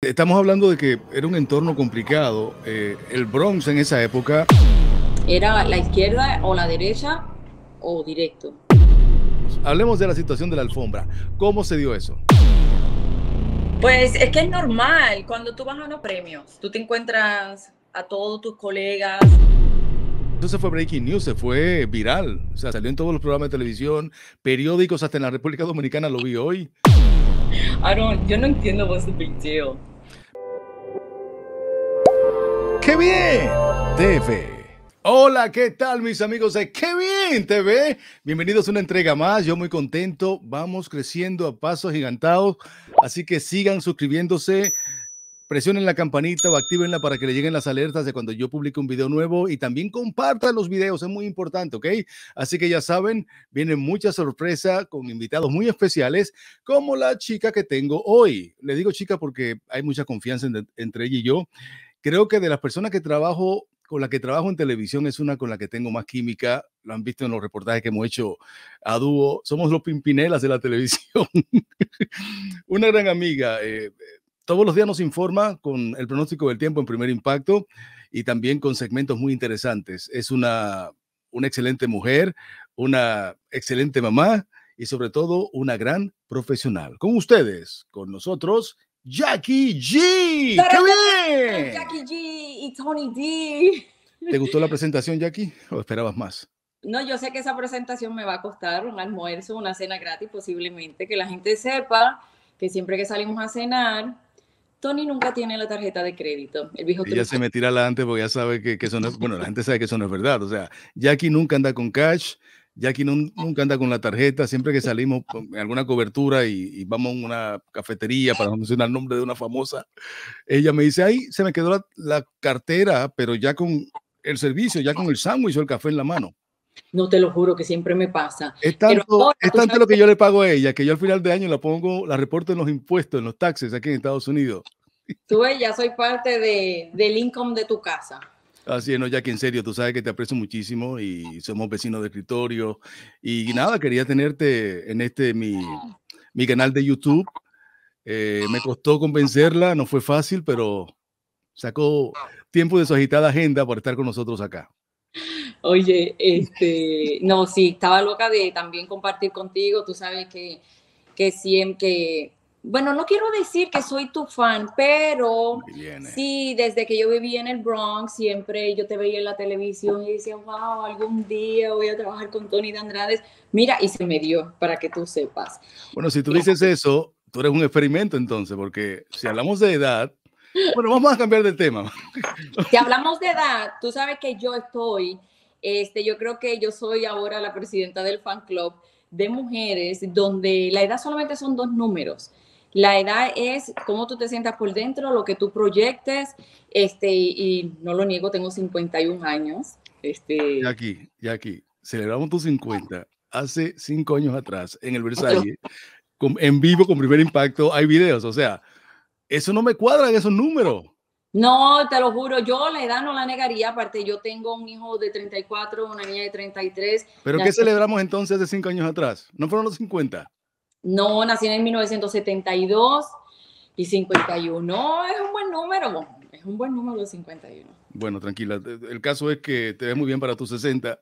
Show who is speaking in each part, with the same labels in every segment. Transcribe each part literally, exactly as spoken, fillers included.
Speaker 1: estamos hablando de que era un entorno complicado. Eh, el Bronx en esa época.
Speaker 2: Era la izquierda o la derecha o directo.
Speaker 1: Hablemos de la situación de la alfombra. ¿Cómo se dio eso?
Speaker 2: Pues es que es normal, cuando tú vas a unos premios, tú te encuentras a todos tus colegas.
Speaker 1: Eso se fue breaking news, se fue viral. O sea, salió en todos los programas de televisión, periódicos, hasta en la República Dominicana lo vi hoy.
Speaker 2: I don't, yo no entiendo what's the big deal.
Speaker 1: ¡Qué bien! T V. Hola, ¿qué tal mis amigos de ¡Qué bien T V! Bienvenidos a una entrega más, yo muy contento, vamos creciendo a pasos gigantados, así que sigan suscribiéndose, presionen la campanita o actívenla para que le lleguen las alertas de cuando yo publique un video nuevo y también compartan los videos, es muy importante, ¿ok? Así que ya saben, vienen muchas sorpresas con invitados muy especiales, como la chica que tengo hoy. Le digo chica porque hay mucha confianza en, entre ella y yo. Creo que de las personas que trabajo, con la que trabajo en televisión, es una con la que tengo más química. Lo han visto en los reportajes que hemos hecho a dúo. Somos los Pimpinelas de la televisión. Una gran amiga. Eh, todos los días nos informa con el pronóstico del tiempo en Primer Impacto y también con segmentos muy interesantes. Es una, una excelente mujer, una excelente mamá y sobre todo una gran profesional. Con ustedes, con nosotros, Jackie G. ¡Qué bien!
Speaker 2: Jackie G y Tony D.
Speaker 1: ¿Te gustó la presentación, Jackie? ¿O esperabas más?
Speaker 2: No, yo sé que esa presentación me va a costar un almuerzo, una cena gratis posiblemente, que la gente sepa que siempre que salimos a cenar, Tony nunca tiene la tarjeta de crédito. El viejo
Speaker 1: Ella
Speaker 2: truco.
Speaker 1: se me tira adelante porque ya sabe que, que eso no es, bueno, la gente sabe que eso no es verdad. O sea, Jackie nunca anda con cash, Jackie no, nunca anda con la tarjeta. Siempre que salimos en alguna cobertura y, y vamos a una cafetería para mencionar el nombre de una famosa, ella me dice, ay, se me quedó la, la cartera, pero ya con el servicio, ya con el sándwich o el café en la mano.
Speaker 2: No, te lo juro que siempre me pasa.
Speaker 1: Es tanto, ahora, es tanto lo que yo le pago a ella que yo al final de año la pongo, la reporto en los impuestos, en los taxes aquí en Estados Unidos.
Speaker 2: Tú ves, ya soy parte de, del income de tu casa.
Speaker 1: Así es, no, Jackie, en serio, tú sabes que te aprecio muchísimo y somos vecinos de escritorio. Y nada, quería tenerte en este, mi, mi canal de YouTube. Eh, me costó convencerla, no fue fácil, pero sacó tiempo de su agitada agenda para estar con nosotros acá.
Speaker 2: Oye, este, no, sí, estaba loca de también compartir contigo. Tú sabes que, que siempre, bueno, no quiero decir que soy tu fan, pero sí, desde que yo vivía en el Bronx, siempre yo te veía en la televisión y decía, wow, algún día voy a trabajar con Tony de Andrade. Mira, y se me dio, para que tú sepas.
Speaker 1: Bueno, si tú dices eso, tú eres un experimento entonces, porque si hablamos de edad, bueno, vamos a cambiar de tema.
Speaker 2: Si hablamos de edad, tú sabes que yo estoy, este, yo creo que yo soy ahora la presidenta del fan club de mujeres, donde la edad solamente son dos números. La edad es cómo tú te sientas por dentro, lo que tú proyectes, este, y no lo niego, tengo cincuenta y un años. Este...
Speaker 1: Jackie, Jackie, celebramos tus cincuenta hace cinco años atrás en el Versalles, con, en vivo con Primer Impacto, hay videos, o sea, eso no me cuadra en esos números.
Speaker 2: No, te lo juro, yo la edad no la negaría, aparte yo tengo un hijo de treinta y cuatro, una niña de treinta y tres.
Speaker 1: ¿Pero qué celebramos entonces de cinco años atrás? ¿No fueron los cincuenta?
Speaker 2: No, nací en mil novecientos setenta y dos y cincuenta y uno. No, es un buen número, es un buen número cincuenta y uno.
Speaker 1: Bueno, tranquila, el caso es que te ves muy bien para tus sesenta.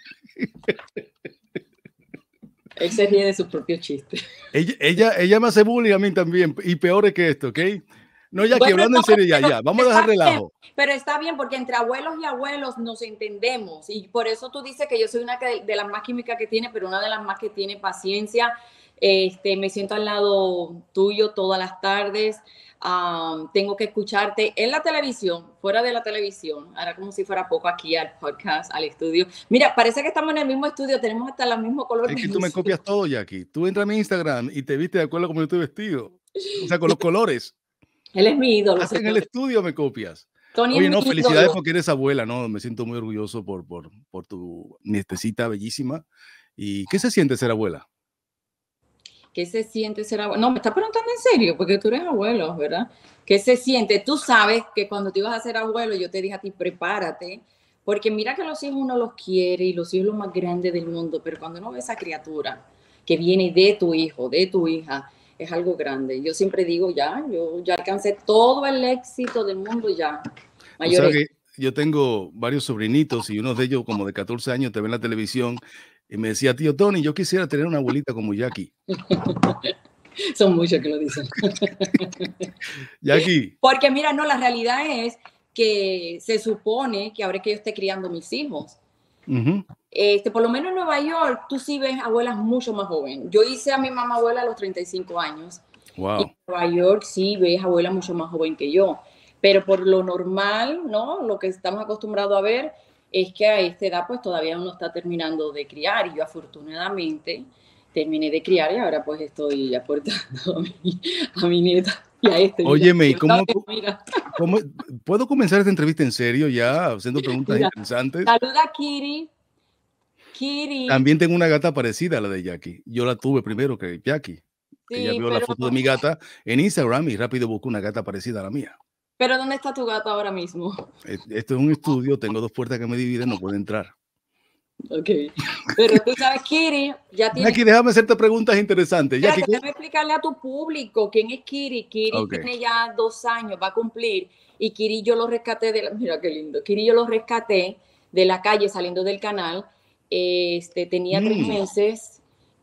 Speaker 2: Él se ríe de su propio chiste.
Speaker 1: Ella, ella, ella me hace bullying a mí también, y peor es que esto, ¿ok? No, ya que bueno, hablando no, en serio, ya, ya, vamos a dejar relajo.
Speaker 2: Bien, pero está bien, porque entre abuelos y abuelos nos entendemos, y por eso tú dices que yo soy una de, de las más químicas que tiene, pero una de las más que tiene paciencia. Este, me siento al lado tuyo todas las tardes. Um, tengo que escucharte en la televisión, fuera de la televisión, ahora como si fuera poco aquí al podcast, al estudio. Mira, parece que estamos en el mismo estudio, tenemos hasta el mismo color.
Speaker 1: Es que tú me copias todo, Jackie. Tú entras a mi Instagram y te viste de acuerdo como yo estoy vestido. O sea, con los colores.
Speaker 2: Él es mi ídolo.
Speaker 1: Hasta en el estudio me copias.
Speaker 2: Tony
Speaker 1: Oye, no, felicidades porque eres abuela, ¿no? Me siento muy orgulloso por, por, por tu nietecita bellísima. ¿Y qué se siente ser abuela?
Speaker 2: ¿Qué se siente ser abuelo? No, me estás preguntando en serio, porque tú eres abuelo, ¿verdad? ¿Qué se siente? Tú sabes que cuando te ibas a ser abuelo, yo te dije a ti, prepárate, porque mira que los hijos uno los quiere y los hijos son los más grandes del mundo, pero cuando uno ve esa criatura que viene de tu hijo, de tu hija, es algo grande. Yo siempre digo, ya, yo ya alcancé todo el éxito del mundo ya.
Speaker 1: O sea que yo tengo varios sobrinitos y uno de ellos como de catorce años te ve en la televisión y me decía, tío Tony, yo quisiera tener una abuelita como Jackie.
Speaker 2: Son muchos que lo dicen.
Speaker 1: Jackie.
Speaker 2: Porque mira, no, la realidad es que se supone que ahora que yo esté criando mis hijos,
Speaker 1: Uh-huh.
Speaker 2: este, por lo menos en Nueva York, tú sí ves abuelas mucho más jóvenes. Yo hice a mi mamá abuela a los treinta y cinco años.
Speaker 1: Wow.
Speaker 2: Y en Nueva York sí ves abuelas mucho más joven que yo. Pero por lo normal, ¿no? Lo que estamos acostumbrados a ver es que a esta edad pues todavía uno está terminando de criar. Y yo afortunadamente terminé de criar y ahora pues estoy aportando a mi, a mi nieta. Y a este,
Speaker 1: Óyeme,
Speaker 2: mira,
Speaker 1: ¿cómo,
Speaker 2: mira.
Speaker 1: ¿cómo puedo comenzar esta entrevista en serio ya, haciendo preguntas
Speaker 2: Mira,
Speaker 1: interesantes?
Speaker 2: saluda a Kiri. Kiri.
Speaker 1: También tengo una gata parecida a la de Jackie. Yo la tuve primero que Jackie.
Speaker 2: Sí,
Speaker 1: Ella vio
Speaker 2: pero,
Speaker 1: la foto de mi gata en Instagram y rápido buscó una gata parecida a la mía.
Speaker 2: pero ¿dónde está tu gata ahora mismo?
Speaker 1: Esto es un estudio, tengo dos puertas que me dividen, no puede entrar.
Speaker 2: Ok, pero tú sabes, Kiri, ya tiene...
Speaker 1: Jackie, déjame hacerte preguntas interesantes. Jackie,
Speaker 2: Espérate, déjame explicarle a tu público quién es Kiri. Kiri
Speaker 1: okay.
Speaker 2: tiene ya dos años, va a cumplir, y Kiri yo lo rescaté de la... Mira qué lindo. Kiri yo lo rescaté de la calle saliendo del canal. Este, tenía mm. tres meses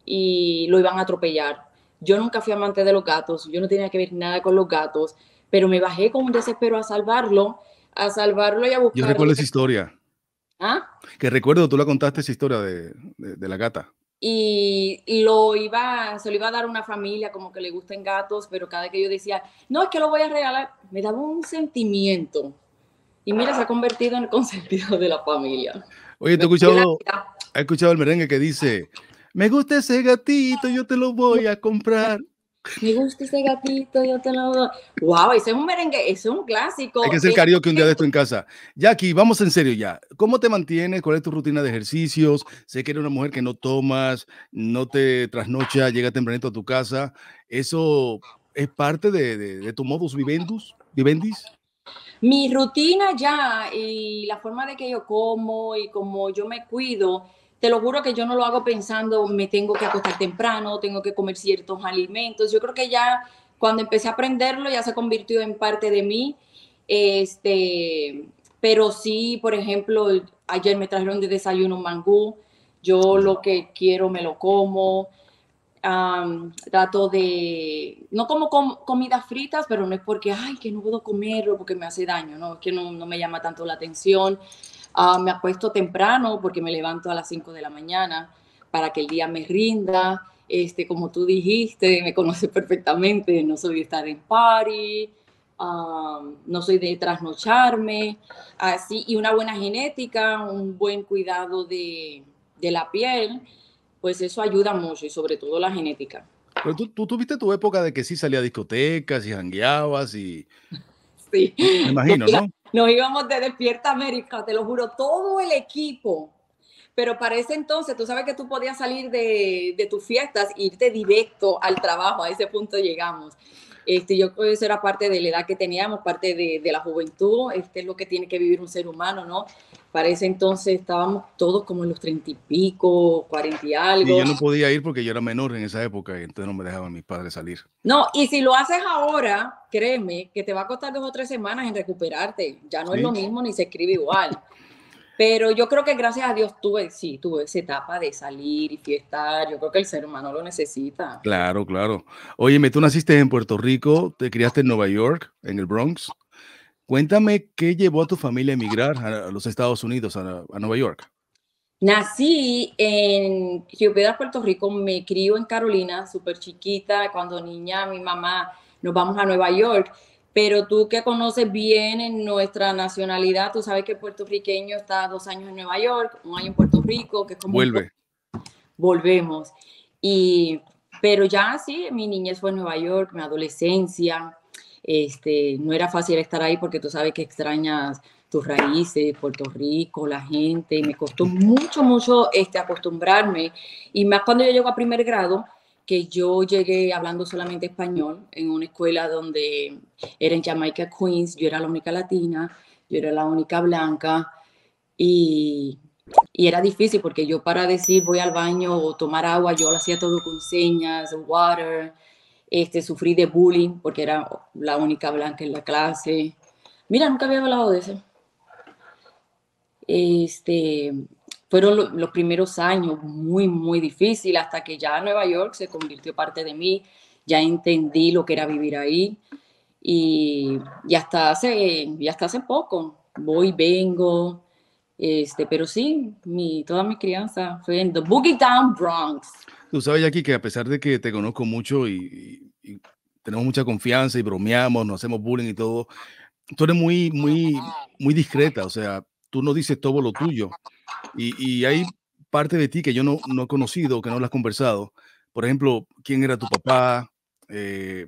Speaker 2: y lo iban a atropellar. Yo nunca fui amante de los gatos, yo no tenía que ver nada con los gatos, pero me bajé con un desespero a salvarlo, a salvarlo y a buscarlo.
Speaker 1: Yo recuerdo esa historia.
Speaker 2: ¿Ah?
Speaker 1: Que recuerdo, tú la contaste esa historia de, de, de la gata.
Speaker 2: Y, y lo iba, se lo iba a dar a una familia como que le gusten gatos, pero cada vez que yo decía, no, es que lo voy a regalar, me daba un sentimiento. Y mira, se ha convertido en el consentido de la familia.
Speaker 1: Oye, ¿te has escuchado, has escuchado el merengue que dice, me gusta ese gatito, yo te lo voy a comprar?
Speaker 2: Me gusta ese gatito, yo te lo doy. Wow, ese es un merengue, ese es un clásico.
Speaker 1: Hay que hacer karaoke un día de esto en casa. Jackie, vamos en serio ya. ¿Cómo te mantienes? ¿Cuál es tu rutina de ejercicios? Sé que eres una mujer que no tomas, no te trasnocha, llega tempranito a tu casa. ¿Eso es parte de, de, de tu modus vivendus, vivendis?
Speaker 2: Mi rutina ya y la forma de que yo como y como yo me cuido, te lo juro que yo no lo hago pensando, me tengo que acostar temprano, tengo que comer ciertos alimentos. Yo creo que ya cuando empecé a aprenderlo ya se convirtió en parte de mí. Este, pero sí, por ejemplo, ayer me trajeron de desayuno un mangú. Yo lo que quiero me lo como. Um, trato de, no como com comidas fritas, pero no es porque, ay, que no puedo comerlo porque me hace daño, no, es que no, no me llama tanto la atención. Uh, me acuesto temprano porque me levanto a las cinco de la mañana para que el día me rinda. Este, como tú dijiste, me conoces perfectamente, no soy de estar en party, um, no soy de trasnocharme, así, y una buena genética, un buen cuidado de, de la piel, pues eso ayuda mucho y sobre todo la genética.
Speaker 1: Pero tú, tú tuviste tu época de que sí salía a discotecas y jangueabas y...
Speaker 2: Sí.
Speaker 1: Me imagino,
Speaker 2: nos,
Speaker 1: ¿no?
Speaker 2: Nos íbamos de Despierta América, te lo juro, todo el equipo. Pero para ese entonces, tú sabes que tú podías salir de, de tus fiestas e irte directo al trabajo, a ese punto llegamos. Este, yo creo que eso era parte de la edad que teníamos, parte de, de la juventud, este es lo que tiene que vivir un ser humano, ¿no? Para ese entonces estábamos todos como en los treinta y pico, cuarenta y algo.
Speaker 1: Y yo no podía ir porque yo era menor en esa época y entonces no me dejaban mis padres salir.
Speaker 2: No, y si lo haces ahora, créeme que te va a costar dos o tres semanas en recuperarte. Ya no ¿Sí? es lo mismo ni se escribe igual. Pero yo creo que gracias a Dios tuve, sí, tuve esa etapa de salir y fiestar. Yo creo que el ser humano lo necesita.
Speaker 1: Claro, claro. Óyeme, tú naciste en Puerto Rico, te criaste en Nueva York, en el Bronx. Cuéntame qué llevó a tu familia a emigrar a los Estados Unidos, a, a Nueva York.
Speaker 2: Nací en Río Piedras, Puerto Rico, me crió en Carolina, súper chiquita. Cuando niña, mi mamá, nos vamos a Nueva York. Pero tú que conoces bien en nuestra nacionalidad, tú sabes que el puertorriqueño está dos años en Nueva York, un año en Puerto Rico, que es como...
Speaker 1: Vuelve.
Speaker 2: Volvemos. Y, pero ya sí, mi niñez fue en Nueva York, mi adolescencia. Este, no era fácil estar ahí porque tú sabes que extrañas tus raíces, Puerto Rico, la gente. Y me costó mucho, mucho este, acostumbrarme. Y más cuando yo llego a primer grado, que yo llegué hablando solamente español en una escuela donde era en Jamaica, Queens. Yo era la única latina, yo era la única blanca y, y era difícil porque yo para decir voy al baño o tomar agua, yo lo hacía todo con señas, water. Este, sufrí de bullying porque era la única blanca en la clase. Mira, nunca había hablado de eso. Este, fueron lo, los primeros años muy, muy difíciles hasta que ya Nueva York se convirtió parte de mí. Ya entendí lo que era vivir ahí. Y, y hasta, hace, y hasta hace poco voy, vengo. Este, pero sí, mi, toda mi crianza fue en The Boogie Down Bronx.
Speaker 1: Tú sabes, Jackie, que a pesar de que te conozco mucho y, y- y tenemos mucha confianza y bromeamos, nos hacemos bullying y todo, tú eres muy, muy, muy discreta, o sea, tú no dices todo lo tuyo. Y, y hay parte de ti que yo no, no he conocido, que no lo has conversado. Por ejemplo, quién era tu papá, eh,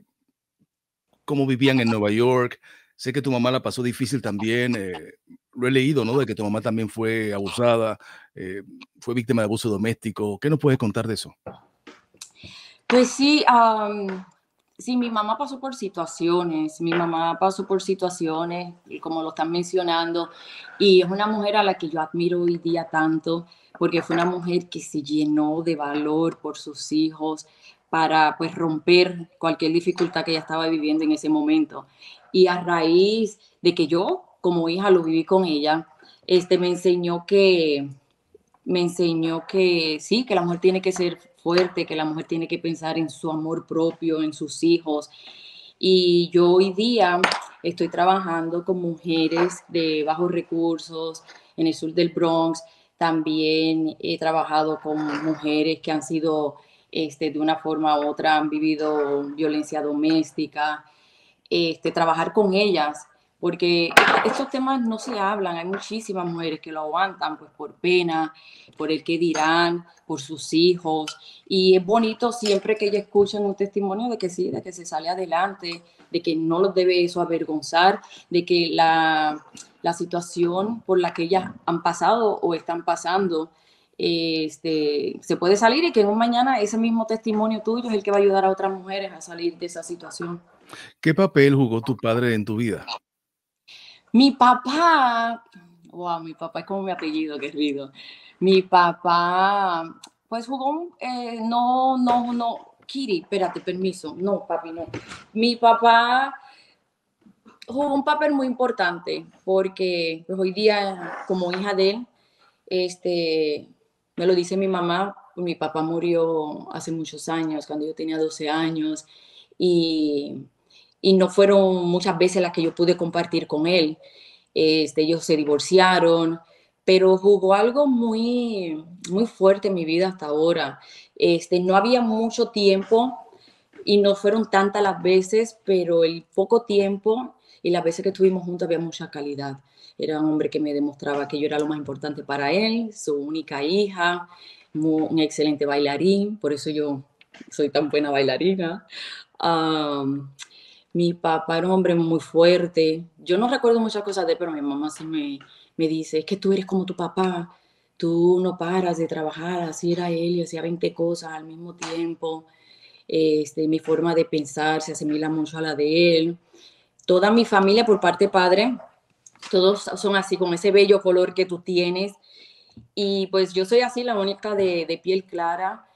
Speaker 1: cómo vivían en Nueva York. Sé que tu mamá la pasó difícil también. Eh, lo he leído, ¿no? De que tu mamá también fue abusada, eh, fue víctima de abuso doméstico. ¿Qué nos puedes contar de eso?
Speaker 2: Pues sí, um, sí, mi mamá pasó por situaciones, mi mamá pasó por situaciones, y como lo están mencionando, y es una mujer a la que yo admiro hoy día tanto, porque fue una mujer que se llenó de valor por sus hijos para pues romper cualquier dificultad que ella estaba viviendo en ese momento. Y a raíz de que yo, como hija, lo viví con ella, este, me enseñó que me enseñó que sí, que la mujer tiene que ser fuerte, que la mujer tiene que pensar en su amor propio, en sus hijos. Y yo hoy día estoy trabajando con mujeres de bajos recursos en el sur del Bronx. También he trabajado con mujeres que han sido, este, de una forma u otra, han vivido violencia doméstica. Este, trabajar con ellas, porque estos temas no se hablan. Hay muchísimas mujeres que lo aguantan pues por pena, por el que dirán, por sus hijos, y es bonito siempre que ellas escuchan un testimonio de que sí, de que se sale adelante, de que no los debe eso avergonzar, de que la, la situación por la que ellas han pasado o están pasando, este, se puede salir, y que en un mañana ese mismo testimonio tuyo es el que va a ayudar a otras mujeres a salir de esa situación.
Speaker 1: ¿Qué papel jugó tu padre en tu vida?
Speaker 2: Mi papá, wow, mi papá es como mi apellido, qué ruido. Mi papá, pues jugó, un- eh, no, no, no, Kiri, espérate, permiso, no, papi, no. Mi papá jugó un papel muy importante porque pues, hoy día, como hija de él, este, me lo dice mi mamá, mi papá murió hace muchos años, cuando yo tenía doce años, y, y no fueron muchas veces las que yo pude compartir con él. Este, ellos se divorciaron, pero jugó algo muy, muy fuerte en mi vida hasta ahora. Este, no había mucho tiempo y no fueron tantas las veces, pero el poco tiempo y las veces que estuvimos juntos había mucha calidad. Era un hombre que me demostraba que yo era lo más importante para él, su única hija, muy, un excelente bailarín, por eso yo soy tan buena bailarina. Um, Mi papá era un hombre muy fuerte. Yo no recuerdo muchas cosas de él, pero mi mamá sí me, me dice, es que tú eres como tu papá, tú no paras de trabajar, así era él y hacía veinte cosas al mismo tiempo. Este, mi forma de pensar se asimila mucho a la de él. Toda mi familia por parte padre, todos son así, con ese bello color que tú tienes. Y pues yo soy así, la única de, de piel clara.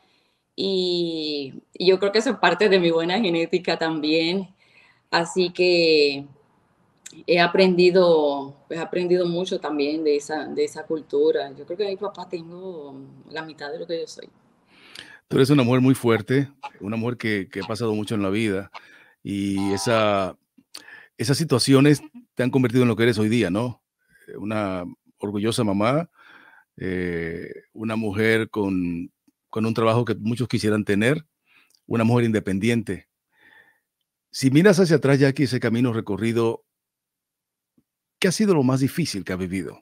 Speaker 2: Y, y yo creo que eso es parte de mi buena genética también. Así que he aprendido, he aprendido mucho también de esa, de esa cultura. Yo creo que mi papá tengo la mitad de lo que yo soy.
Speaker 1: Tú eres una mujer muy fuerte, una mujer que, que ha pasado mucho en la vida y esa, esas situaciones te han convertido en lo que eres hoy día, ¿no? Eh, Una orgullosa mamá, eh, una mujer con, con un trabajo que muchos quisieran tener, una mujer independiente. Si miras hacia atrás, Jackie, ese camino recorrido, ¿qué ha sido lo más difícil que ha vivido?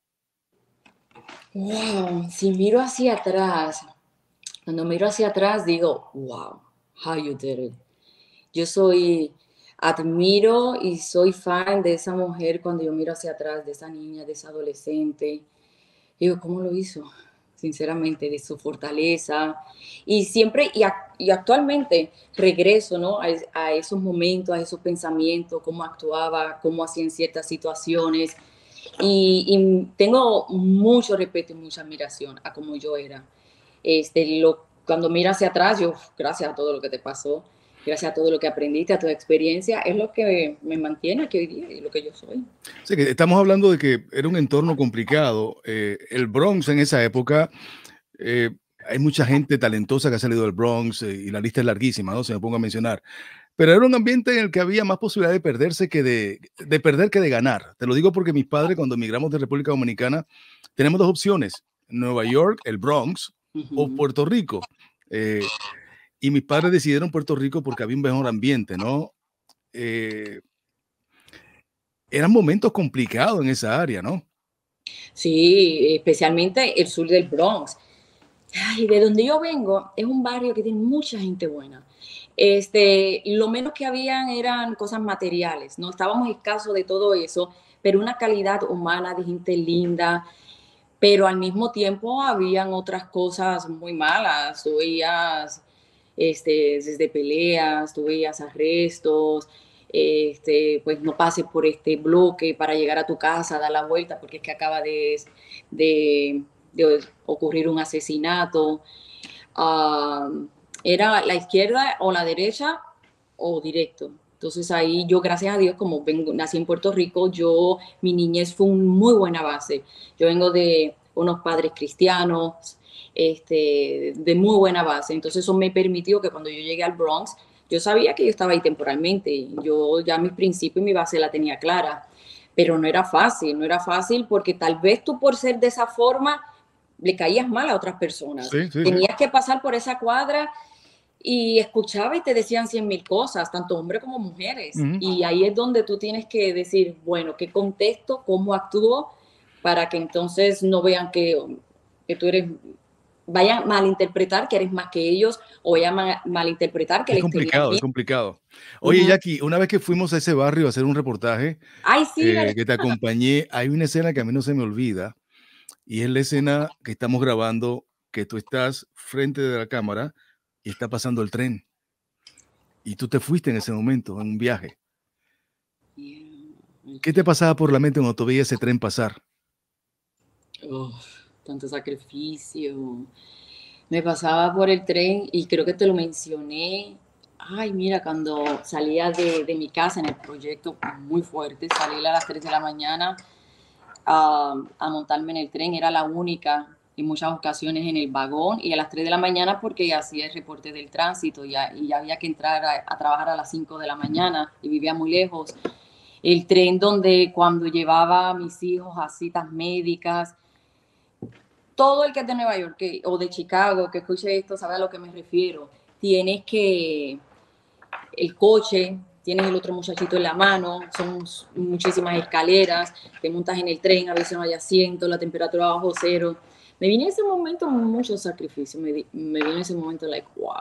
Speaker 2: Wow, si miro hacia atrás, cuando miro hacia atrás digo, wow, how you did it. Yo soy, admiro y soy fan de esa mujer cuando yo miro hacia atrás, de esa niña, de esa adolescente. Digo, ¿cómo lo hizo? Sinceramente, de su fortaleza. Y siempre, y, ac- y actualmente regreso, ¿no? A, es- a esos momentos, a esos pensamientos, cómo actuaba, cómo hacía en ciertas situaciones. Y, y tengo mucho respeto y mucha admiración a cómo yo era. Este, lo, cuando miro hacia atrás, yo, gracias a todo lo que te pasó, gracias a todo lo que aprendiste, a tu experiencia, es lo que me mantiene aquí hoy día y lo que yo soy.
Speaker 1: Sí, que estamos hablando de que era un entorno complicado. Eh, el Bronx en esa época, eh, hay mucha gente talentosa que ha salido del Bronx eh, y la lista es larguísima, ¿no? Se me pongo a mencionar. Pero era un ambiente en el que había más posibilidad de perderse que de, de perder que de ganar. Te lo digo porque mis padres, cuando emigramos de República Dominicana, tenemos dos opciones: Nueva York, el Bronx, o
Speaker 2: Ujú.
Speaker 1: Puerto Rico. Eh, y mis padres decidieron Puerto Rico porque había un mejor ambiente, ¿no? Eh, eran momentos complicados en esa área, ¿no?
Speaker 2: Sí, especialmente el sur del Bronx. Ay, de donde yo vengo es un barrio que tiene mucha gente buena. Este, lo menos que habían eran cosas materiales, ¿no? Estábamos escasos de todo eso, pero una calidad humana de gente linda, pero al mismo tiempo habían otras cosas muy malas. Tú veías este, desde peleas, tú veías arrestos, este, pues no pases por este bloque para llegar a tu casa, da la vuelta porque es que acaba de, de, de ocurrir un asesinato. Uh, era la izquierda o la derecha o directo. Entonces ahí yo, gracias a Dios, como vengo, nací en Puerto Rico, yo, mi niñez fue una muy buena base. Yo vengo de unos padres cristianos, este, de muy buena base. Entonces eso me permitió que cuando yo llegué al Bronx, yo sabía que yo estaba ahí temporalmente. Yo ya mis principios y mi base la tenía clara. Pero no era fácil, no era fácil porque tal vez tú por ser de esa forma le caías mal a otras personas.
Speaker 1: Sí, sí, sí.
Speaker 2: Tenías que pasar por esa cuadra y escuchaba y te decían cien mil cosas, tanto hombres como mujeres.
Speaker 1: Ujú.
Speaker 2: Y ahí es donde tú tienes que decir, bueno, ¿qué contesto? ¿Cómo actúo? Para que entonces no vean que, que tú eres, vayan a malinterpretar que eres más que ellos o vayan a malinterpretar que
Speaker 1: Es
Speaker 2: les tenías
Speaker 1: complicado, es
Speaker 2: miedo.
Speaker 1: complicado. Oye,
Speaker 2: Uh-huh.
Speaker 1: Jackie, una vez que fuimos a ese barrio a hacer un reportaje,
Speaker 2: Ay, sí,
Speaker 1: eh,
Speaker 2: ¿verdad?
Speaker 1: que te acompañé, hay una escena que a mí no se me olvida, y es la escena que estamos grabando, que tú estás frente de la cámara y está pasando el tren. Y tú te fuiste en ese momento, en un viaje.
Speaker 2: Yeah.
Speaker 1: ¿Qué te pasaba por la mente cuando tú veías ese tren pasar?
Speaker 2: Oh, tanto sacrificio. Me pasaba por el tren y creo que te lo mencioné. Ay, mira, cuando salía de, de mi casa en el proyecto muy fuerte, salí a las tres de la mañana a, a montarme en el tren, era la única en muchas ocasiones en el vagón y a las tres de la mañana porque hacía el reporte del tránsito y ya, y ya había que entrar a, a trabajar a las cinco de la mañana y vivía muy lejos. El tren donde cuando llevaba a mis hijos a citas médicas, todo el que es de Nueva York que, o de Chicago que escuche esto sabe a lo que me refiero. Tienes que, el coche, tienes el otro muchachito en la mano, son muchísimas escaleras, te montas en el tren, a veces no hay asiento, la temperatura bajo cero. Me vine en ese momento mucho sacrificio, me, me vine en ese momento like, wow.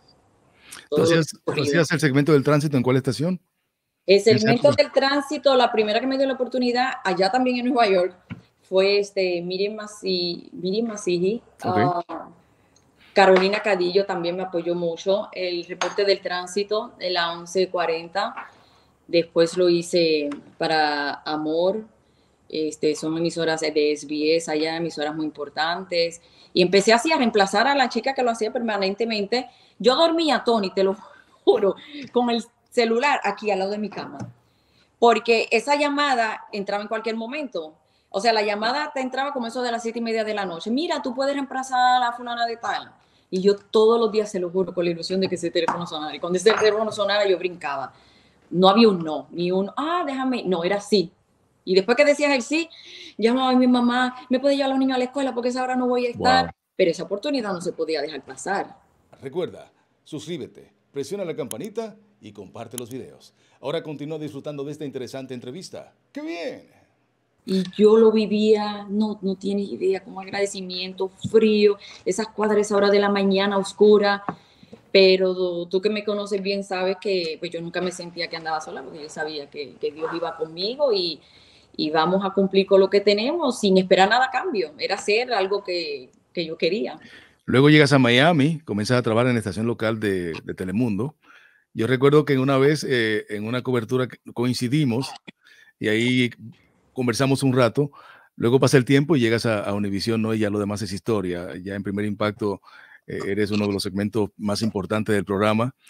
Speaker 1: ¿Tú
Speaker 2: Todo lo que
Speaker 1: hacías,
Speaker 2: he
Speaker 1: tú
Speaker 2: corrido.
Speaker 1: hacías el segmento del tránsito en cuál estación?
Speaker 2: El
Speaker 1: En esa
Speaker 2: segmento
Speaker 1: época.
Speaker 2: del tránsito, la primera que me dio la oportunidad, allá también en Nueva York, fue este, Miriam Masi, Miriam Masihi.
Speaker 1: Ok.
Speaker 2: Uh, Carolina Cadillo también me apoyó mucho. El reporte del tránsito de la once cuarenta. Después lo hice para Amor. Este, son emisoras de S B S allá, emisoras muy importantes. Y empecé así a reemplazar a la chica que lo hacía permanentemente. Yo dormía, Tony, te lo juro, con el celular aquí al lado de mi cama. Porque esa llamada entraba en cualquier momento. O sea, la llamada te entraba como eso de las siete y media de la noche. Mira, tú puedes reemplazar a la fulana de tal. Y yo todos los días, se lo juro, con la ilusión de que ese teléfono sonara. Y cuando ese teléfono sonara, yo brincaba. No había un no, ni un, ah, déjame. No, era sí. Y después que decías el sí, llamaba a mi mamá, me puede llevar a los niños a la escuela porque esa hora no voy a estar.
Speaker 1: Wow.
Speaker 2: Pero esa oportunidad no se podía dejar pasar.
Speaker 1: Recuerda, suscríbete, presiona la campanita y comparte los videos. Ahora continúa disfrutando de esta interesante entrevista. ¡Qué bien!
Speaker 2: Y yo lo vivía, no, no tienes idea, como agradecimiento, frío, esas cuadras a esa hora de la mañana oscura, pero tú, tú que me conoces bien sabes que pues yo nunca me sentía que andaba sola, porque yo sabía que, que Dios iba conmigo y, y vamos a cumplir con lo que tenemos sin esperar nada a cambio, era hacer algo que, que yo quería.
Speaker 1: Luego llegas a Miami, comienzas a trabajar en la estación local de, de Telemundo. Yo recuerdo que una vez eh, en una cobertura coincidimos y ahí conversamos un rato. Luego pasa el tiempo y llegas a, a Univisión, ¿no? Y ya lo demás es historia. Ya en Primer Impacto eh, eres uno de los segmentos más importantes del programa.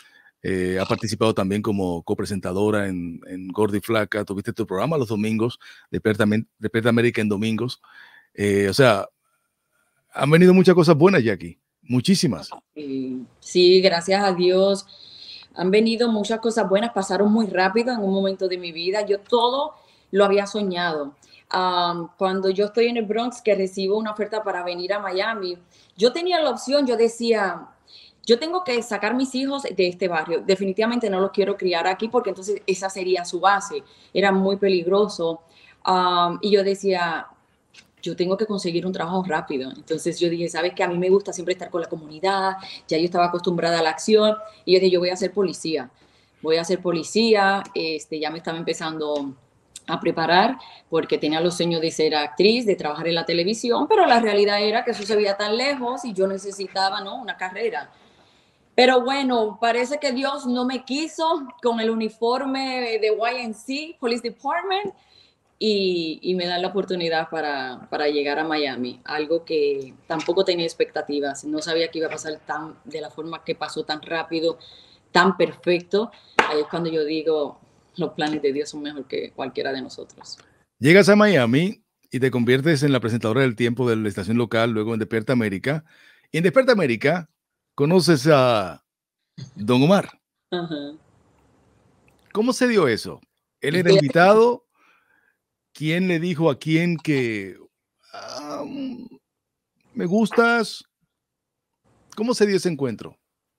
Speaker 1: Eh, ha participado también como copresentadora en, en Gordi Flaca. Tuviste tu programa los domingos, Despierta, Despierta América en domingos. Eh, o sea, han venido muchas cosas buenas, Jackie. Muchísimas.
Speaker 2: Sí, gracias a Dios. Han venido muchas cosas buenas, pasaron muy rápido en un momento de mi vida. Yo todo lo había soñado. Um, cuando yo estoy en el Bronx, que recibo una oferta para venir a Miami, yo tenía la opción, yo decía, yo tengo que sacar mis hijos de este barrio. Definitivamente no los quiero criar aquí porque entonces esa sería su base. Era muy peligroso. Um, y yo decía, yo tengo que conseguir un trabajo rápido. Entonces yo dije, ¿sabes qué? A mí me gusta siempre estar con la comunidad. Ya yo estaba acostumbrada a la acción. Y yo dije, yo voy a ser policía. Voy a ser policía. Este, ya me estaba empezando a preparar porque tenía los sueños de ser actriz, de trabajar en la televisión, pero la realidad era que eso se veía tan lejos y yo necesitaba, ¿no?, una carrera. Pero bueno, parece que Dios no me quiso con el uniforme de Y M C A, Police Department, y, y me dan la oportunidad para, para llegar a Miami, algo que tampoco tenía expectativas, no sabía que iba a pasar tan, de la forma que pasó tan rápido, tan perfecto. Ahí es cuando yo digo, los planes de Dios son mejor que cualquiera de nosotros.
Speaker 1: Llegas a Miami y te conviertes en la presentadora del tiempo de la estación local, luego en Despierta América. Y en Despierta América conoces a Don Omar.
Speaker 2: Uh-huh.
Speaker 1: ¿Cómo se dio eso? Él era invitado. ¿Quién le dijo a quién que um, me gustas? ¿Cómo se dio ese encuentro?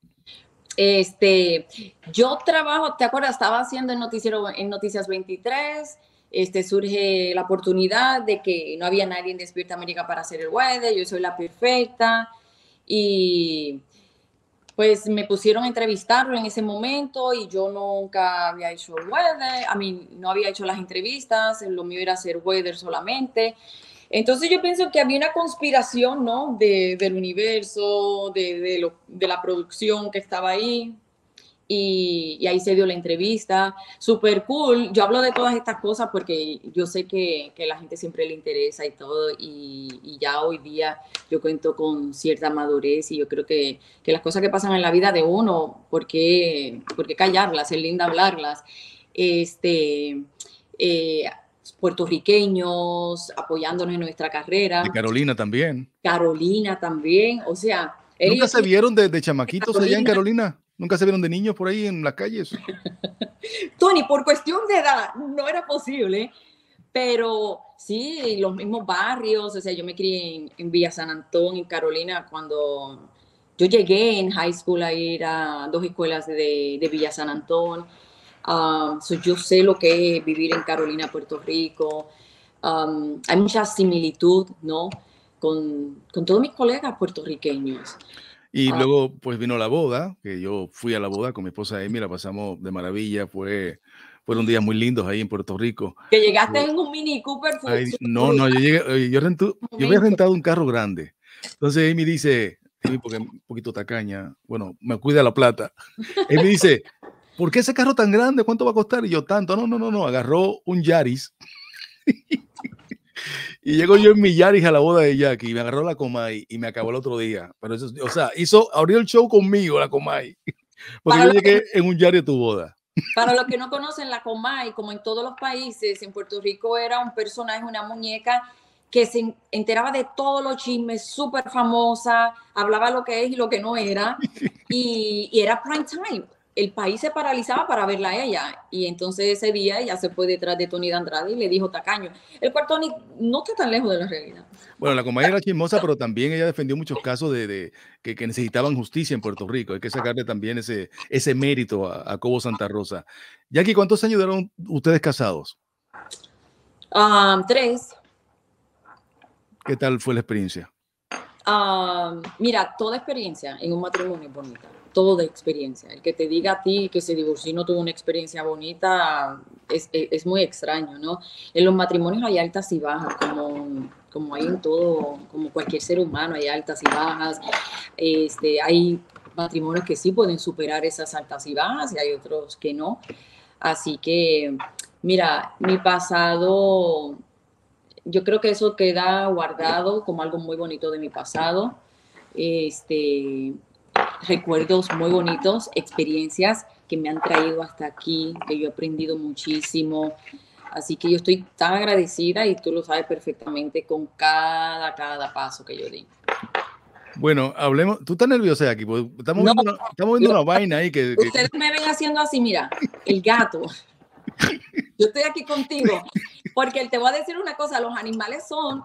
Speaker 2: Este, yo trabajo, ¿te acuerdas? Estaba haciendo el noticiero en Noticias veintitrés. Este, surge la oportunidad de que no había nadie en Despierta América para hacer el weather. Yo soy la perfecta. Y pues me pusieron a entrevistarlo en ese momento y yo nunca había hecho el weather. A mí no había hecho las entrevistas. Lo mío era hacer weather solamente. Entonces yo pienso que había una conspiración, ¿no?, de, del universo, de, de, lo, de la producción que estaba ahí, y, y ahí se dio la entrevista, súper cool. Yo hablo de todas estas cosas porque yo sé que, que la gente siempre le interesa y todo, y, y ya hoy día yo cuento con cierta madurez y yo creo que, que las cosas que pasan en la vida de uno, ¿por qué, por qué callarlas? Es linda hablarlas. Este... Eh, puertorriqueños apoyándonos en nuestra carrera.
Speaker 1: De Carolina también.
Speaker 2: Carolina también, o sea...
Speaker 1: ¿Nunca se vieron de, de chamaquitos Carolina. allá en Carolina? ¿Nunca se vieron de niños por ahí en las calles?
Speaker 2: Tony, por cuestión de edad no era posible, pero sí, los mismos barrios, o sea, yo me crié en, en Villa San Antón, en Carolina, cuando yo llegué en high school a ir a dos escuelas de, de Villa San Antón. Um, so yo sé lo que es vivir en Carolina, Puerto Rico. Um, hay mucha similitud, ¿no?, con, con todos mis colegas puertorriqueños.
Speaker 1: Y uh, luego, pues vino la boda, que yo fui a la boda con mi esposa Amy, la pasamos de maravilla, fue, fueron días muy lindos ahí en Puerto Rico.
Speaker 2: Que llegaste uh, en un Mini Cooper.
Speaker 1: Ay, no, no, yo llegué, yo, rentu, yo había rentado un carro grande. Entonces Amy dice, Amy, porque es un poquito tacaña, bueno, me cuida la plata. Amy dice, ¿por qué ese carro tan grande? ¿Cuánto va a costar? Y yo, tanto. No, no, no, no. Agarró un Yaris. Y llego yo en mi Yaris a la boda de Jackie. Y me agarró la Comay y me acabó el otro día. Pero eso, o sea, hizo, abrió el show conmigo, la Comay. Porque para yo llegué que, en un Yaris a tu boda.
Speaker 2: Para los que no conocen, la Comay, como en todos los países, en Puerto Rico era un personaje, una muñeca que se enteraba de todos los chismes, súper famosa, hablaba lo que es y lo que no era. Y, y era prime time. El país se paralizaba para verla a ella, y entonces ese día ella se fue detrás de Tony de Andrade y le dijo tacaño, el cual Tony no está tan lejos de la realidad.
Speaker 1: Bueno, la Comay era chismosa, pero también ella defendió muchos casos de, de que, que necesitaban justicia en Puerto Rico. Hay que sacarle también ese, ese mérito a, a Cobo Santa Rosa. Jackie, ¿cuántos años duraron ustedes casados?
Speaker 2: Um, tres.
Speaker 1: ¿Qué tal fue la experiencia?
Speaker 2: Uh, mira, toda experiencia en un matrimonio es bonita, todo de experiencia. El que te diga a ti que se divorció y no tuvo una experiencia bonita es, es, es muy extraño, ¿no? En los matrimonios hay altas y bajas, como, como hay en todo, como cualquier ser humano, hay altas y bajas. Este, hay matrimonios que sí pueden superar esas altas y bajas y hay otros que no. Así que, mira, mi pasado... Yo creo que eso queda guardado como algo muy bonito de mi pasado. Este, recuerdos muy bonitos, experiencias que me han traído hasta aquí, que yo he aprendido muchísimo. Así que yo estoy tan agradecida y tú lo sabes perfectamente con cada, cada paso que yo di.
Speaker 1: Bueno, hablemos. Tú estás nerviosa aquí, porque estamos
Speaker 2: No,
Speaker 1: viendo una, estamos viendo una vaina ahí que, que...
Speaker 2: Ustedes me ven haciendo así, mira, el gato. Yo estoy aquí contigo, porque te voy a decir una cosa, los animales son,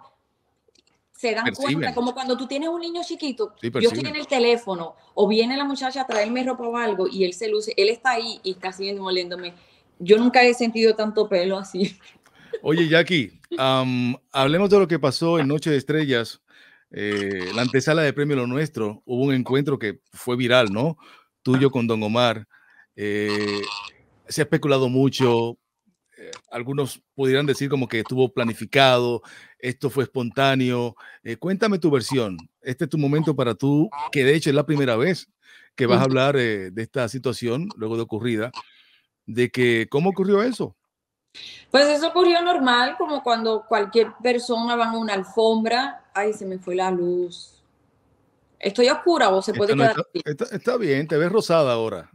Speaker 2: se dan
Speaker 1: Perciben.
Speaker 2: cuenta, como cuando tú tienes un niño chiquito,
Speaker 1: Sí,
Speaker 2: yo estoy en el teléfono, o viene la muchacha a traerme ropa o algo, y él se luce, él está ahí y está siguiendo moliéndome. Yo nunca he sentido tanto pelo así.
Speaker 1: Oye, Jackie, um, hablemos de lo que pasó en Noche de Estrellas, eh, la antesala de Premio Lo Nuestro. Hubo un encuentro que fue viral, ¿no? Tuyo con Don Omar. Eh, se ha especulado mucho. Eh, algunos pudieran decir como que estuvo planificado, esto fue espontáneo. Eh, cuéntame tu versión. Este es tu momento para tú, que de hecho es la primera vez que vas a hablar eh, de esta situación, luego de ocurrida, de que cómo ocurrió eso.
Speaker 2: Pues eso ocurrió normal, como cuando cualquier persona va a una alfombra, ay, se me fue la luz. ¿Estoy oscura o se
Speaker 1: Esta
Speaker 2: puede
Speaker 1: no
Speaker 2: quedar
Speaker 1: está,
Speaker 2: así?
Speaker 1: está, está bien, te ves rosada ahora.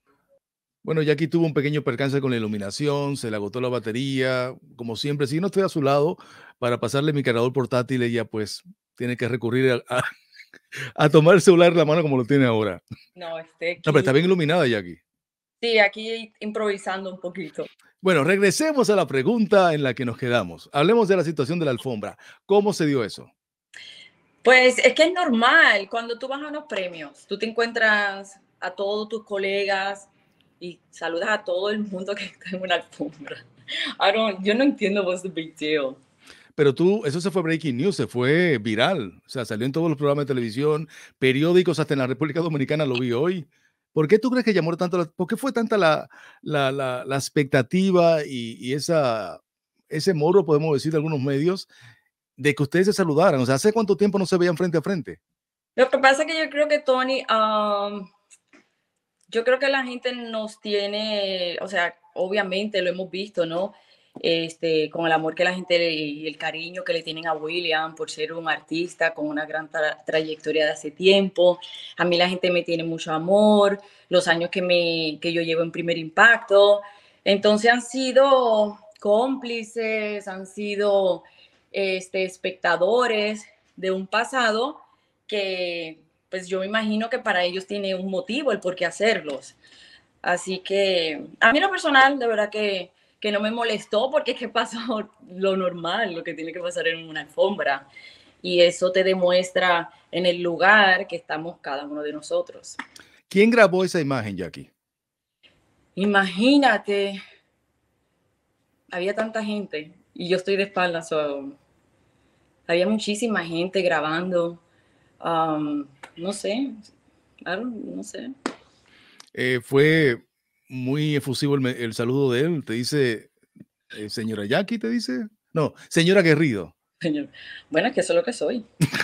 Speaker 1: Bueno, Jackie tuvo un pequeño percance con la iluminación, se le agotó la batería, como siempre, si no estoy a su lado para pasarle mi cargador portátil, ella pues tiene que recurrir a, a, a tomar el celular en la mano como lo tiene ahora.
Speaker 2: No, esté
Speaker 1: No, pero
Speaker 2: aquí.
Speaker 1: está bien iluminada, Jackie.
Speaker 2: Sí, aquí improvisando un poquito.
Speaker 1: Bueno, regresemos a la pregunta en la que nos quedamos. Hablemos de la situación de la alfombra. ¿Cómo se dio eso?
Speaker 2: Pues es que es normal, cuando tú vas a unos premios, tú te encuentras a todos tus colegas y saludas a todo el mundo que está en una alfombra. I don't, yo no entiendo what's the big deal.
Speaker 1: Pero tú, eso se fue breaking news, se fue viral. O sea, salió en todos los programas de televisión, periódicos, hasta en la República Dominicana lo vi hoy. ¿Por qué tú crees que llamó tanto? La, ¿Por qué fue tanta la, la, la, la expectativa y, y esa, ese morro, podemos decir, de algunos medios, de que ustedes se saludaran? O sea, ¿hace cuánto tiempo no se veían frente a frente?
Speaker 2: Lo que pasa es que yo creo que Tony, um, yo creo que la gente nos tiene, o sea, obviamente lo hemos visto, ¿no? Este, con el amor que la gente y el cariño que le tienen a William por ser un artista con una gran tra trayectoria de hace tiempo. A mí la gente me tiene mucho amor, los años que, me, que yo llevo en Primer Impacto. Entonces han sido cómplices, han sido este, espectadores de un pasado que pues yo me imagino que para ellos tiene un motivo el por qué hacerlos. Así que a mí lo personal, de verdad que, que no me molestó porque es que pasó lo normal, lo que tiene que pasar en una alfombra. Y eso te demuestra en el lugar que estamos cada uno de nosotros.
Speaker 1: ¿Quién grabó esa imagen, Jackie?
Speaker 2: Imagínate, había tanta gente y yo estoy de espaldas, so, había muchísima gente grabando. Um, no sé, claro, no sé.
Speaker 1: Eh, fue muy efusivo el, el, saludo de él. Te dice, eh, señora Jackie, te dice. No, señora Guerrido.
Speaker 2: Señor. Bueno, es que eso es lo que soy.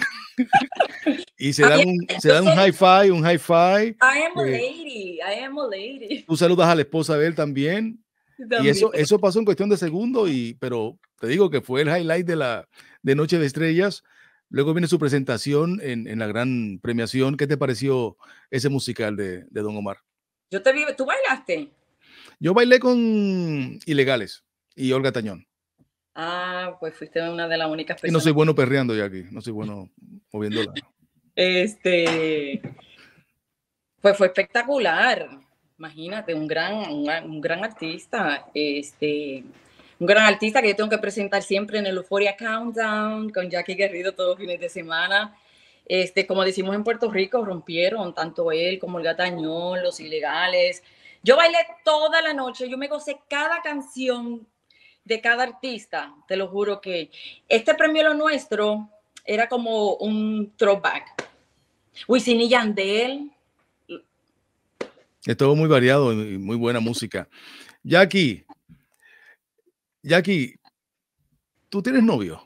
Speaker 1: Y se dan un, se dan un high five, un high five.
Speaker 2: I am a
Speaker 1: Eh,
Speaker 2: lady, I am a lady.
Speaker 1: Tú saludas a la esposa de él también. también. Y eso, eso pasó en cuestión de segundos, y, pero te digo que fue el highlight de la de Noche de Estrellas. Luego viene su presentación en, en la gran premiación. ¿Qué te pareció ese musical de, de Don Omar?
Speaker 2: Yo te vi, ¿tú bailaste?
Speaker 1: Yo bailé con Ilegales y Olga Tañón.
Speaker 2: Ah, pues fuiste una de las únicas personas.
Speaker 1: Y no soy bueno perreando ya aquí, no soy bueno moviéndola.
Speaker 2: Este, pues fue espectacular. Imagínate, un gran, un, un gran artista, este, un gran artista que yo tengo que presentar siempre en el Euphoria Countdown con Jackie Guerrido todos los fines de semana. Este, como decimos en Puerto Rico, rompieron tanto él como el Tañón, Los Ilegales. Yo bailé toda la noche, yo me gocé cada canción de cada artista, te lo juro que este premio Lo Nuestro era como un throwback. Wisin y Yandel.
Speaker 1: Estuvo muy variado y muy buena música. Jackie, Jackie, ¿tú tienes novio?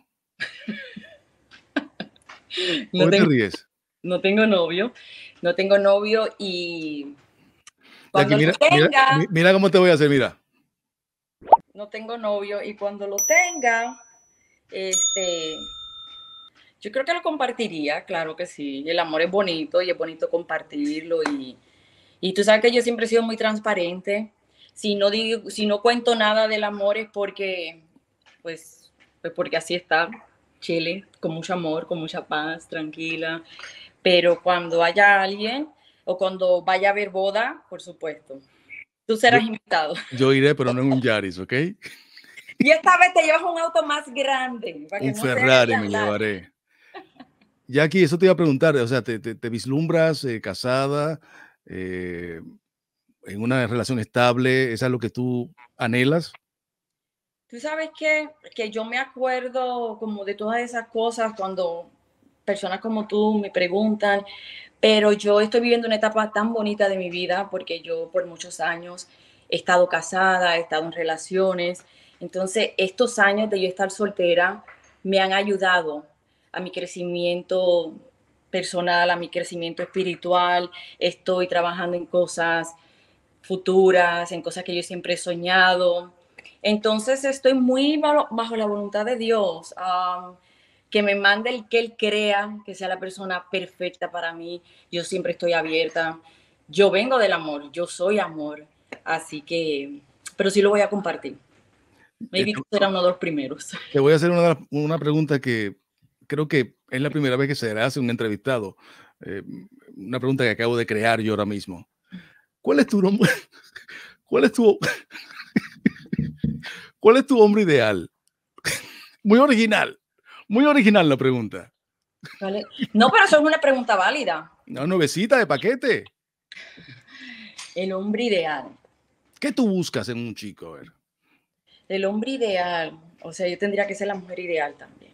Speaker 2: No
Speaker 1: ¿Por qué
Speaker 2: tengo,
Speaker 1: te ríes?
Speaker 2: No tengo novio, no tengo novio y
Speaker 1: cuando Jackie, mira, lo tenga, mira, mira cómo te voy a hacer, mira.
Speaker 2: No tengo novio y cuando lo tenga, este, yo creo que lo compartiría, claro que sí. El amor es bonito y es bonito compartirlo y, Y tú sabes que yo siempre he sido muy transparente. Si no digo, si no cuento nada del amor es porque, pues, pues porque así está, Chile, con mucho amor, con mucha paz, tranquila. Pero cuando haya alguien o cuando vaya a haber boda, por supuesto, tú
Speaker 1: Yo,
Speaker 2: serás invitado.
Speaker 1: yo iré, pero no en un Yaris, ¿ok?
Speaker 2: Y esta vez te llevas un auto más grande para que
Speaker 1: Un
Speaker 2: no se haga de
Speaker 1: Ferrari me
Speaker 2: andar.
Speaker 1: llevaré. Jackie, eso te iba a preguntar, o sea, ¿te, te, te vislumbras eh, casada, eh, en una relación estable? ¿Esa es lo que tú anhelas?
Speaker 2: Tú sabes que, que yo me acuerdo como de todas esas cosas cuando personas como tú me preguntan, pero yo estoy viviendo una etapa tan bonita de mi vida porque yo por muchos años he estado casada, he estado en relaciones. Entonces, estos años de yo estar soltera me han ayudado a mi crecimiento personal, a mi crecimiento espiritual. Estoy trabajando en cosas futuras, en cosas que yo siempre he soñado. Entonces estoy muy bajo, bajo la voluntad de Dios, um, que me mande el que Él crea, que sea la persona perfecta para mí. Yo siempre estoy abierta. Yo vengo del amor, yo soy amor. Así que, pero sí lo voy a compartir.
Speaker 1: Eh,
Speaker 2: Maybe tú serás uno de los primeros.
Speaker 1: Te voy a hacer una, una pregunta que creo que es la primera vez que se le hace un entrevistado. Eh, una pregunta que acabo de crear yo ahora mismo. ¿Cuál es tu nombre? ¿Cuál es tu, ¿Cuál es tu hombre ideal? Muy original. Muy original la pregunta.
Speaker 2: ¿Vale? No, pero eso es una pregunta válida.
Speaker 1: Una nuevecita de paquete.
Speaker 2: El hombre ideal.
Speaker 1: ¿Qué tú buscas en un chico? A ver.
Speaker 2: El hombre ideal. O sea, yo tendría que ser la mujer ideal también.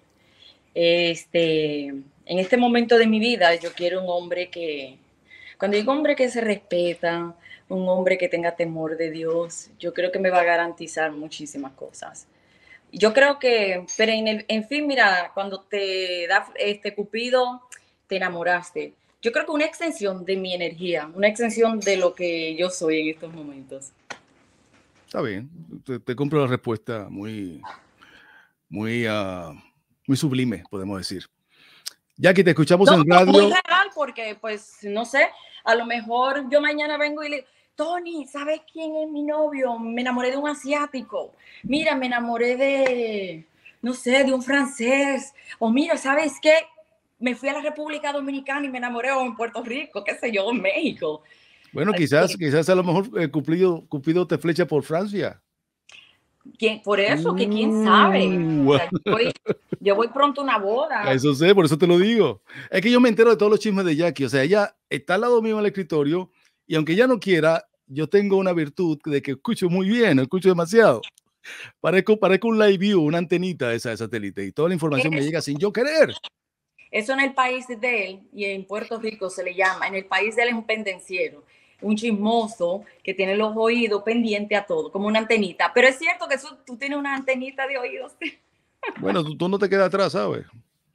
Speaker 2: Este, en este momento de mi vida, yo quiero un hombre que, cuando digo hombre que se respeta, un hombre que tenga temor de Dios, yo creo que me va a garantizar muchísimas cosas. Yo creo que, pero en, el, en fin, mira, cuando te da este Cupido, te enamoraste. Yo creo que una extensión de mi energía, una extensión de lo que yo soy en estos momentos.
Speaker 1: Está bien, te, te compro la respuesta muy, muy, uh, muy sublime, podemos decir. Jackie, te escuchamos
Speaker 2: No,
Speaker 1: en radio.
Speaker 2: muy real, porque pues, no sé, a lo mejor yo mañana vengo y le Tony, ¿sabes quién es mi novio? Me enamoré de un asiático. Mira, me enamoré de, no sé, de un francés. O mira, ¿sabes qué? Me fui a la República Dominicana y me enamoré o en Puerto Rico, qué sé yo, en México.
Speaker 1: Bueno, quizás, quizás a lo mejor eh, Cupido, Cupido te flecha por Francia.
Speaker 2: ¿Quién? Por eso, que quién sabe.
Speaker 1: Uh,
Speaker 2: O sea, yo, voy, yo voy pronto a una boda.
Speaker 1: Eso sé, por eso te lo digo. Es que yo me entero de todos los chismes de Jackie. O sea, ella está al lado mío en el escritorio y aunque ella no quiera, yo tengo una virtud de que escucho muy bien, escucho demasiado. Parezco, parezco un live view, una antenita esa de satélite y toda la información me llega sin yo querer.
Speaker 2: Eso en el país de él y en Puerto Rico se le llama, en el país de él es un pendenciero, un chismoso que tiene los oídos pendientes a todo, como una antenita. Pero es cierto que eso, tú tienes una antenita de oídos.
Speaker 1: Bueno, tú, tú no te quedas atrás, ¿sabes?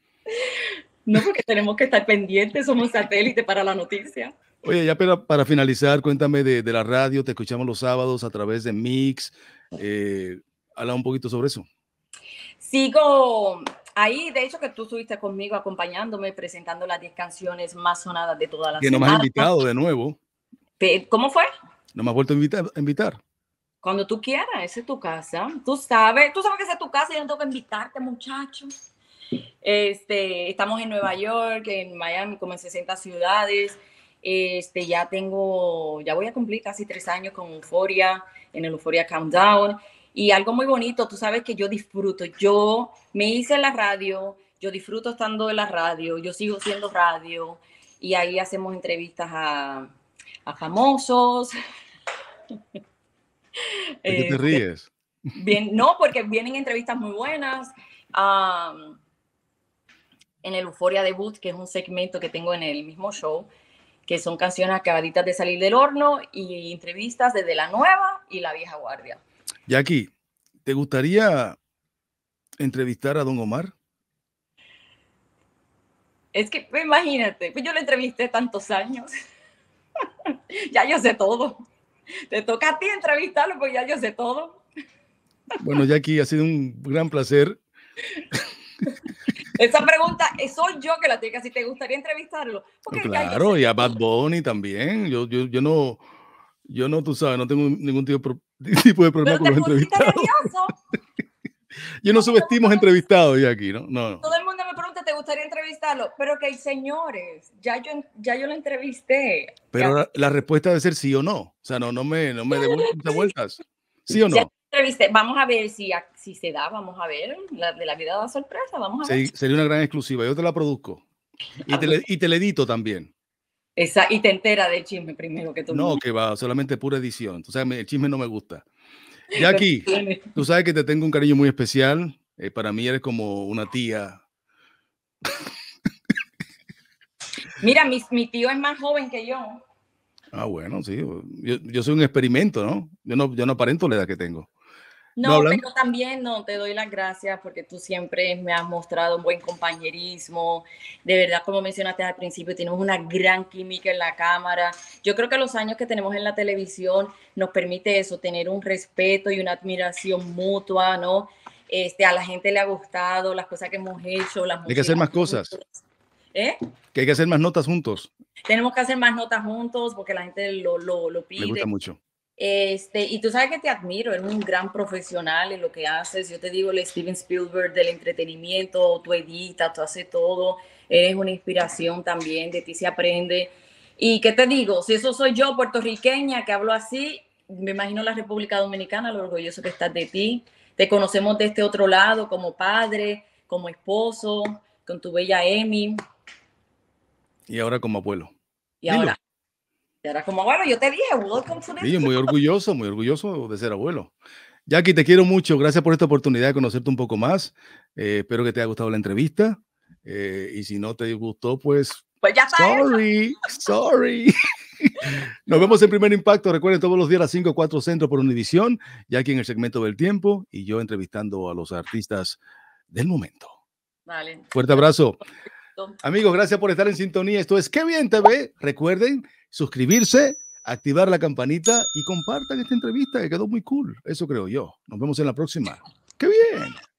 Speaker 2: No, porque tenemos que estar pendientes, somos satélite para la noticia.
Speaker 1: Oye, ya para, para finalizar, cuéntame de, de la radio, te escuchamos los sábados a través de Mix. Eh, habla un poquito sobre eso.
Speaker 2: Sigo ahí, de hecho que tú estuviste conmigo acompañándome, presentando las diez canciones más sonadas de toda la
Speaker 1: Que no me has invitado de nuevo.
Speaker 2: ¿Cómo fue?
Speaker 1: No me has vuelto a invitar. A invitar.
Speaker 2: Cuando tú quieras, esa es tu casa. Tú sabes, tú sabes que esa es tu casa y yo no tengo que invitarte, muchacho. Este, estamos en Nueva York, en Miami, como en sesenta ciudades. Este, ya tengo, ya voy a cumplir casi tres años con Euphoria, en el Euphoria Countdown. Y algo muy bonito, tú sabes que yo disfruto. Yo me hice en la radio, yo disfruto estando en la radio, yo sigo siendo radio. Y ahí hacemos entrevistas a, a famosos.
Speaker 1: ¿De qué te ríes?
Speaker 2: Bien, no, porque vienen entrevistas muy buenas. Um, en el Euphoria Debut, que es un segmento que tengo en el mismo show, que son canciones acabaditas de salir del horno y entrevistas desde la nueva y la vieja guardia.
Speaker 1: Jackie, ¿te gustaría entrevistar a Don Omar?
Speaker 2: Es que, imagínate, pues yo lo entrevisté tantos años. Ya yo sé todo. Te toca a ti entrevistarlo, porque ya yo sé todo.
Speaker 1: Bueno, Jackie, ha sido un gran placer.
Speaker 2: Esa pregunta, eh, soy yo que la tengo que hacer. ¿Te gustaría entrevistarlo? Porque
Speaker 1: Claro, y a Bad Bunny también. Yo, yo, yo no, yo no, tú sabes, no tengo ningún tipo, pro- tipo de problema
Speaker 2: Pero
Speaker 1: con
Speaker 2: te
Speaker 1: los
Speaker 2: pusiste
Speaker 1: entrevistados.
Speaker 2: nervioso.
Speaker 1: Yo no subestimo entrevistados ya aquí, ¿no? No, no.
Speaker 2: Todo el mundo me pregunta, ¿te gustaría entrevistarlo? Pero que, señores, ya yo, ya yo lo entrevisté.
Speaker 1: Pero la, la respuesta debe ser sí o no. O sea, no, no me, no me dé vueltas, vueltas. ¿Sí o
Speaker 2: Ya
Speaker 1: no?
Speaker 2: entrevisté. Vamos a ver si, si se da, vamos a ver. La, de la vida da sorpresa, vamos a ver.
Speaker 1: Sí, sería una gran exclusiva. Yo te la produzco. Y te, le, y te la edito también.
Speaker 2: Esa, y te entera del chisme primero que todo el
Speaker 1: No,
Speaker 2: mundo.
Speaker 1: que va, solamente pura edición. Entonces, el chisme no me gusta. Jackie, tú sabes que te tengo un cariño muy especial. Eh, para mí eres como una tía.
Speaker 2: Mira, mi, mi tío es más joven que yo.
Speaker 1: Ah, bueno, sí. Yo, yo soy un experimento, ¿no? Yo no, yo no aparento la edad que tengo.
Speaker 2: No,
Speaker 1: ¿No
Speaker 2: pero también no, te doy las gracias porque tú siempre me has mostrado un buen compañerismo. De verdad, como mencionaste al principio, tenemos una gran química en la cámara. Yo creo que los años que tenemos en la televisión nos permite eso, tener un respeto y una admiración mutua, ¿no? Este, a la gente le ha gustado las cosas que hemos hecho, las
Speaker 1: Hay que hacer más cosas.
Speaker 2: ¿Eh?
Speaker 1: Que hay que hacer más notas juntos.
Speaker 2: Tenemos que hacer más notas juntos porque la gente lo, lo, lo pide.
Speaker 1: Me gusta mucho.
Speaker 2: Este, y tú sabes que te admiro, eres un gran profesional en lo que haces. Yo te digo, el Steven Spielberg del entretenimiento, tú editas, tú haces todo, eres una inspiración también, de ti se aprende. Y qué te digo, si eso soy yo, puertorriqueña, que hablo así, me imagino la República Dominicana, lo orgulloso que estás de ti. Te conocemos de este otro lado como padre, como esposo, con tu bella Emi.
Speaker 1: Y ahora como abuelo.
Speaker 2: Y Dilo. ahora. Y ahora como abuelo, yo te dije, welcome to the
Speaker 1: sí, muy orgulloso, muy orgulloso de ser abuelo. Jackie, te quiero mucho. Gracias por esta oportunidad de conocerte un poco más. Eh, espero que te haya gustado la entrevista. Eh, y si no te gustó, pues,
Speaker 2: pues ya está
Speaker 1: sorry,
Speaker 2: eso.
Speaker 1: sorry. Nos vemos en Primer Impacto. Recuerden, todos los días a las cinco o cuatro Centro por Univisión, Jackie en el segmento del tiempo y yo entrevistando a los artistas del momento.
Speaker 2: Vale.
Speaker 1: Fuerte abrazo. Amigos, gracias por estar en sintonía. Esto es Qué Bien T V. Recuerden suscribirse, activar la campanita y compartan esta entrevista que quedó muy cool. Eso creo yo. Nos vemos en la próxima. ¡Qué bien!